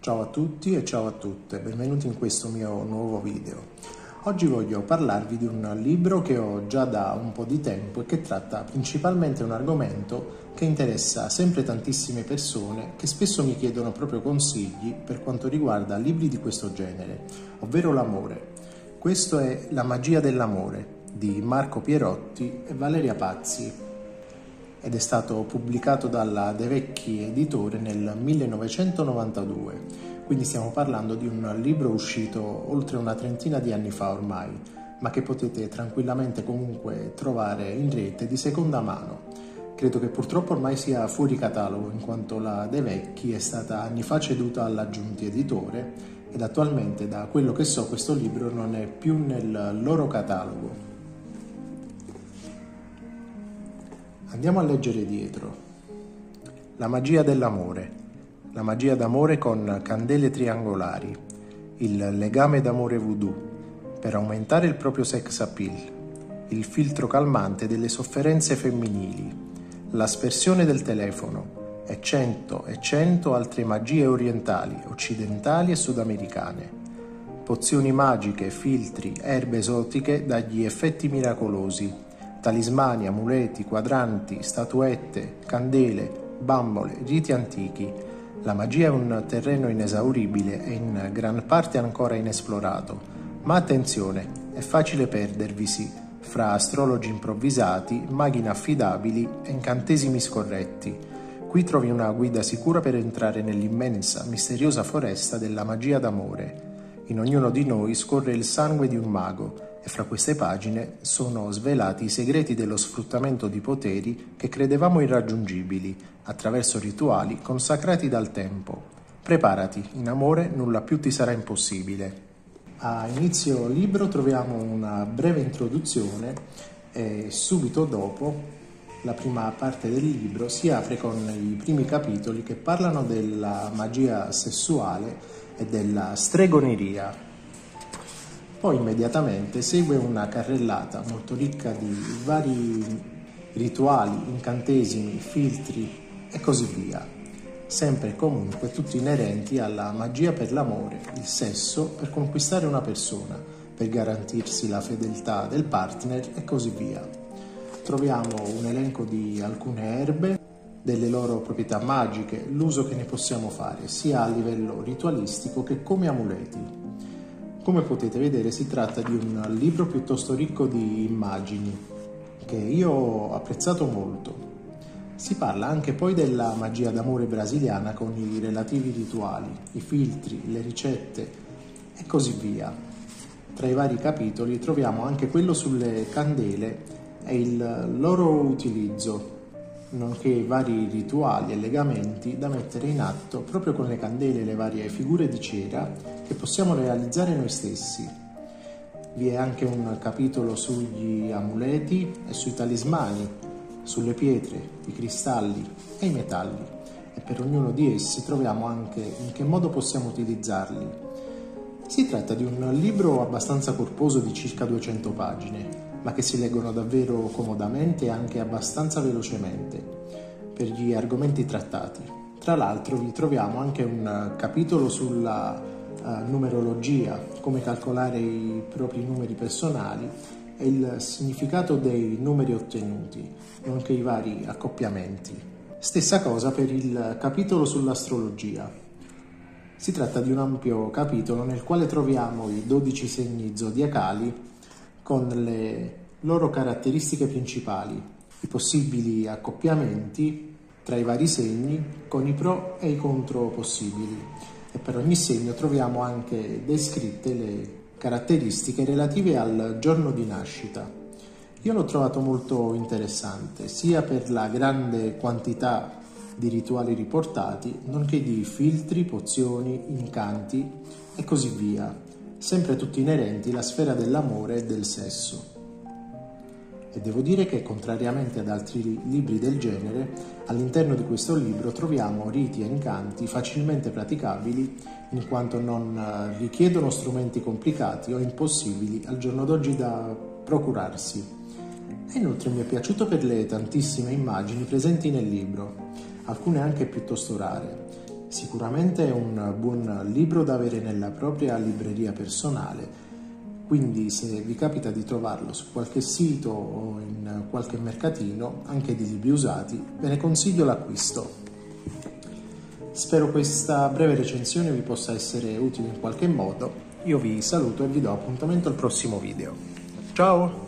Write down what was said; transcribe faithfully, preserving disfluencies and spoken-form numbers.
Ciao a tutti e ciao a tutte, benvenuti in questo mio nuovo video. Oggi voglio parlarvi di un libro che ho già da un po' di tempo e che tratta principalmente un argomento che interessa sempre tantissime persone che spesso mi chiedono proprio consigli per quanto riguarda libri di questo genere, ovvero l'amore. Questo è La magia dell'amore di Marco Pierotti e Valeria Pazzi ed è stato pubblicato dalla De Vecchi Editore nel millenovecentonovantadue, quindi stiamo parlando di un libro uscito oltre una trentina di anni fa ormai, ma che potete tranquillamente comunque trovare in rete di seconda mano. Credo che purtroppo ormai sia fuori catalogo, in quanto la De Vecchi è stata anni fa ceduta alla Giunti Editore ed attualmente, da quello che so, questo libro non è più nel loro catalogo. Andiamo a leggere dietro. La magia dell'amore. La magia d'amore con candele triangolari. Il legame d'amore voodoo per aumentare il proprio sex appeal. Il filtro calmante delle sofferenze femminili. L'aspersione del telefono e cento e cento altre magie orientali, occidentali e sudamericane. Pozioni magiche, filtri, erbe esotiche dagli effetti miracolosi. Talismani, amuleti, quadranti, statuette, candele, bambole, riti antichi. La magia è un terreno inesauribile e in gran parte ancora inesplorato. Ma attenzione, è facile perdervisi fra astrologi improvvisati, maghi inaffidabili e incantesimi scorretti. Qui trovi una guida sicura per entrare nell'immensa, misteriosa foresta della magia d'amore. In ognuno di noi scorre il sangue di un mago, e fra queste pagine sono svelati i segreti dello sfruttamento di poteri che credevamo irraggiungibili, attraverso rituali consacrati dal tempo. Preparati, in amore nulla più ti sarà impossibile. A inizio libro troviamo una breve introduzione e subito dopo, la prima parte del libro si apre con i primi capitoli che parlano della magia sessuale e della stregoneria. Poi immediatamente segue una carrellata molto ricca di vari rituali, incantesimi, filtri e così via, sempre e comunque tutti inerenti alla magia per l'amore, il sesso per conquistare una persona, per garantirsi la fedeltà del partner e così via. Troviamo un elenco di alcune erbe, delle loro proprietà magiche, l'uso che ne possiamo fare sia a livello ritualistico che come amuleti. Come potete vedere si tratta di un libro piuttosto ricco di immagini, che io ho apprezzato molto. Si parla anche poi della magia d'amore brasiliana con i relativi rituali, i filtri, le ricette e così via. Tra i vari capitoli troviamo anche quello sulle candele e il loro utilizzo, nonché vari rituali e legamenti da mettere in atto proprio con le candele e le varie figure di cera che possiamo realizzare noi stessi. Vi è anche un capitolo sugli amuleti e sui talismani, sulle pietre, i cristalli e i metalli, e per ognuno di essi troviamo anche in che modo possiamo utilizzarli. Si tratta di un libro abbastanza corposo di circa duecento pagine, ma che si leggono davvero comodamente e anche abbastanza velocemente per gli argomenti trattati. Tra l'altro vi troviamo anche un capitolo sulla uh, numerologia, come calcolare i propri numeri personali e il significato dei numeri ottenuti, nonché i vari accoppiamenti. Stessa cosa per il capitolo sull'astrologia. Si tratta di un ampio capitolo nel quale troviamo i dodici segni zodiacali con le loro caratteristiche principali, i possibili accoppiamenti tra i vari segni con i pro e i contro possibili, e per ogni segno troviamo anche descritte le caratteristiche relative al giorno di nascita. Io l'ho trovato molto interessante, sia per la grande quantità di rituali riportati, nonché di filtri, pozioni, incanti e così via, sempre tutti inerenti alla sfera dell'amore e del sesso. E devo dire che, contrariamente ad altri libri del genere, all'interno di questo libro troviamo riti e incanti facilmente praticabili, in quanto non richiedono strumenti complicati o impossibili al giorno d'oggi da procurarsi. E inoltre mi è piaciuto per le tantissime immagini presenti nel libro, alcune anche piuttosto rare, Sicuramente è un buon libro da avere nella propria libreria personale, quindi se vi capita di trovarlo su qualche sito o in qualche mercatino, anche di libri usati, ve ne consiglio l'acquisto. Spero questa breve recensione vi possa essere utile in qualche modo. Io vi saluto e vi do appuntamento al prossimo video. Ciao!